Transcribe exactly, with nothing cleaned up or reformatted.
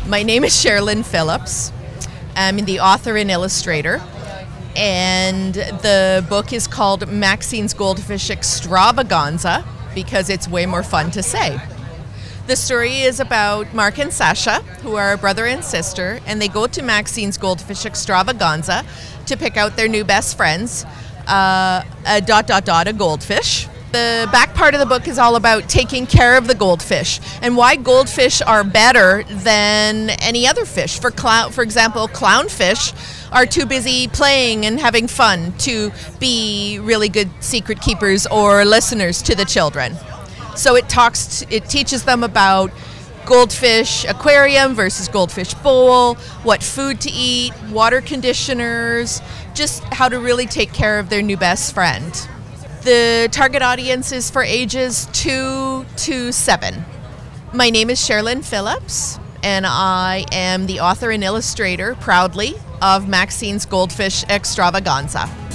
My name is Sharelynne Phillips. I'm the author and illustrator, and the book is called Maxine's Goldfish Extravaganza because it's way more fun to say. The story is about Mark and Sasha, who are a brother and sister, and they go to Maxine's Goldfish Extravaganza to pick out their new best friends, uh, a dot dot dot a goldfish. The back part of the book is all about taking care of the goldfish and why goldfish are better than any other fish. For clown, for example, clownfish are too busy playing and having fun to be really good secret keepers or listeners to the children. So it talks, it teaches them about goldfish aquarium versus goldfish bowl, what food to eat, water conditioners, just how to really take care of their new best friend. The target audience is for ages two to seven. My name is Sharelynne Phillips, and I am the author and illustrator, proudly, of Maxine's Goldfish Extravaganza.